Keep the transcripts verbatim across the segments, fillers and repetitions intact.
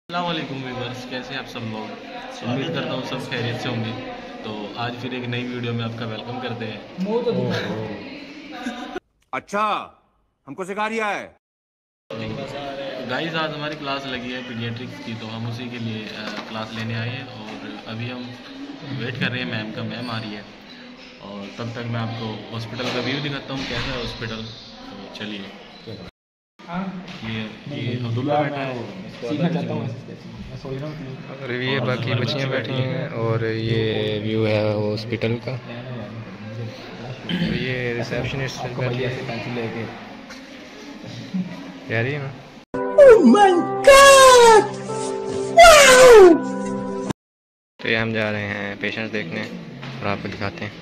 अस्सलामुअलैकुम व्यूअर्स, कैसे हैं आप सब लोग। उम्मीद करता हूँ सब खैरियत से होंगे। तो आज फिर एक नई वीडियो में आपका वेलकम करते हैं। अच्छा, हमको सिखा रिया है। गाइस, आज हमारी क्लास लगी है पीडियाट्रिक्स की, तो हम उसी के लिए आ, क्लास लेने आए हैं और अभी हम वेट कर रहे हैं मैम का। मैम आ रही है और तब तक मैं आपको हॉस्पिटल का व्यू दिखाता हूँ कैसा है हॉस्पिटल। तो चलिए, ये ये अब्दुल्ला बैठा है और ये बाकी बच्चियाँ बैठी हैं और ये व्यू है हॉस्पिटल का। तो ये रिसेप्शनिस्ट बैठी है कह रही है ना। Oh my God! Wow! तो ये हम जा रहे हैं पेशेंट्स देखने और आपको दिखाते हैं।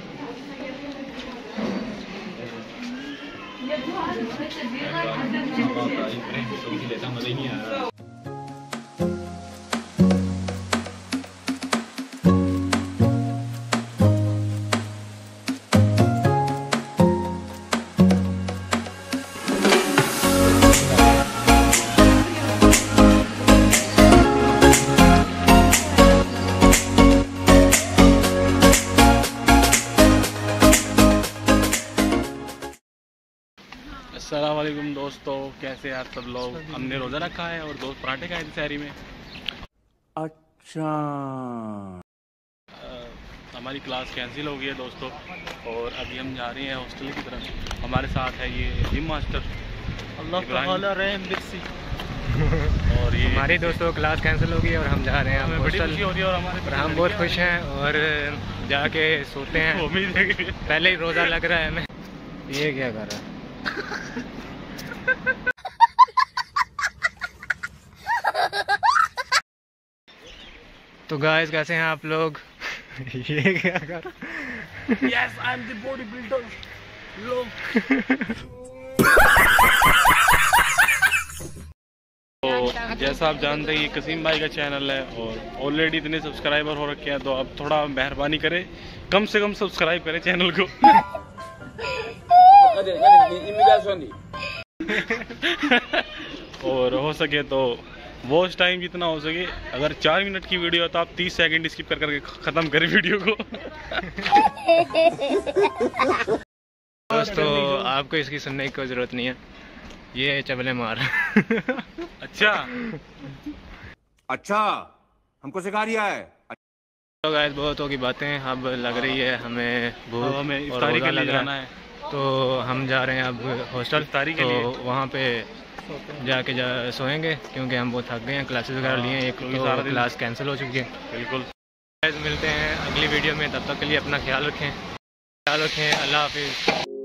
अस्सलाम वालेकुम दोस्तों, कैसे हैं आप सब लोग। हमने रोज़ा रखा है और दोस्त पराठे खाए थे शहरी में। अच्छा, हमारी क्लास कैंसिल हो गई है दोस्तों और अभी हम जा रहे हैं हॉस्टल की तरफ। हमारे साथ है ये जिम मास्टर और ये हमारी दोस्तों क्लास कैंसिल हो गई और हम जा रहे हैं हमें बड़ी खुशी हो रही है और हमारे और हम बहुत खुश हैं और जाके सोते हैं। उम्मीद है कि पहले ही रोज़ा लग रहा है हमें। ये क्या कर रहा है। तो गाइस, कैसे हैं आप लोग। ये क्या कर Yes, I'm the bodybuilder. लोग तो जैसा आप जानते हैं ये कसीम भाई का चैनल है और ऑलरेडी इतने सब्सक्राइबर हो रखे हैं, तो आप थोड़ा मेहरबानी करें, कम से कम सब्सक्राइब करें चैनल को। और हो सके तो वॉच टाइम जितना हो सके, अगर चार मिनट की वीडियो है तो आप तीस सेकंड स्किप कर करके ख़त्म करें वीडियो को। दोस्तों, आपको इसकी सुनने की कोई ज़रूरत नहीं है, ये चबले मार। अच्छा अच्छा, हमको सिखा रिया है। तो गाइस, बहुत होगी बातें, अब लग रही है हमें भूख, हमें और इफ्तारी रोज़ा के लिए लग रहा जाना है। है। तो हम जा रहे हैं अब हॉस्टल इफ्तारी के तो लिए वहाँ पे जाके जा सोएंगे क्योंकि हम बहुत थक गए हैं। क्लासेस वगैरह लिए हैं, एक क्योंकि सारा तो दिन- क्लास कैंसिल हो चुकी है। बिल्कुल। मिलते हैं अगली वीडियो में, तब तक के लिए अपना ख्याल रखें ख्याल रखें अल्लाह हाफिज़।